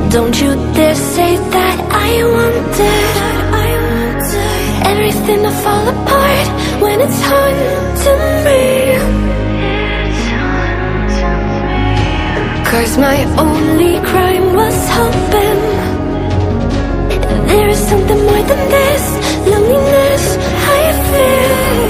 Don't you dare say that I wanted everything to fall apart when it's haunting me. 'Cause my only crime was hoping there is something more than this loneliness I feel.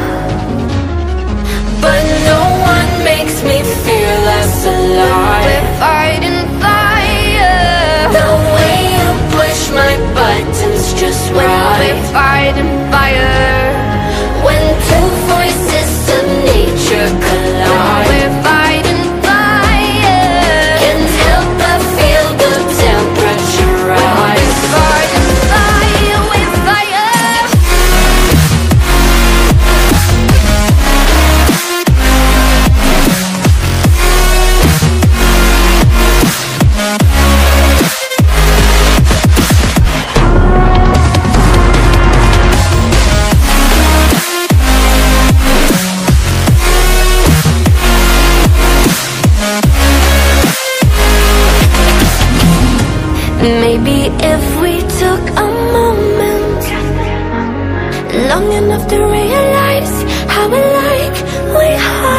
But no one makes me feel less alive. We're fighting fire. The way you push my buttons just right. We're fighting fire. When two voices of nature collide. We're fighting fire. Can't help but feel the temperature rise. We're fighting fire. We're fire. Maybe if we took a moment long enough to realize how alike we are.